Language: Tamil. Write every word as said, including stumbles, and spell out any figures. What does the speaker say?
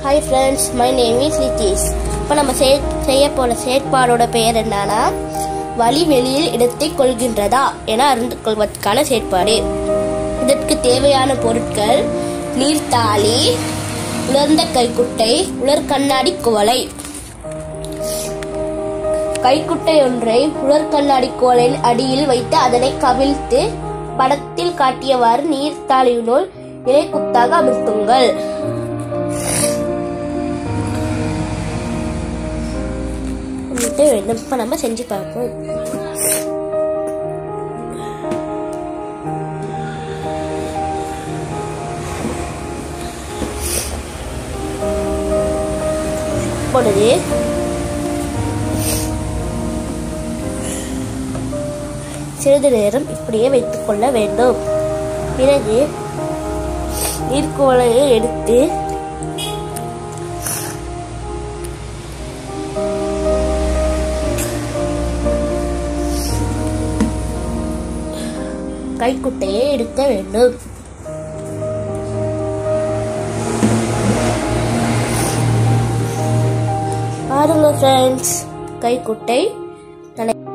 Hi friends, my name is Lithesh. இப்போ நம்ம செய்ய போற செயற்பாடோட பெயர் என்னன்னா வலி வெளியில் இடத்தை கொள்கின்றதா என அறிந்து கொள்வதற்கான செயற்பாடு. இதற்கு தேவையான பொருட்கள் நீர்த்தாளி, உலர்ந்த கைக்குட்டை, உலர் கண்ணாடி குவளை. கைக்குட்டை ஒன்றை உலர் கண்ணாடி குவளையின் அடியில் வைத்து அதனை கவிழ்த்து படத்தில் காட்டியவாறு நீர்த்தாளியினுள் இலை குத்தாக அமர்த்துங்கள். வேண்டும் இப்ப நம்ம செஞ்சு பார்ப்போம். பொழுது சிறிது நேரம் இப்படியே வைத்துக் கொள்ள வேண்டும். பிறகு நீர்க்குவளையை எடுத்து கைக்குட்டையை எடுக்க வேண்டும். பாருங்க ஃப்ரெண்ட்ஸ், கைக்குட்டை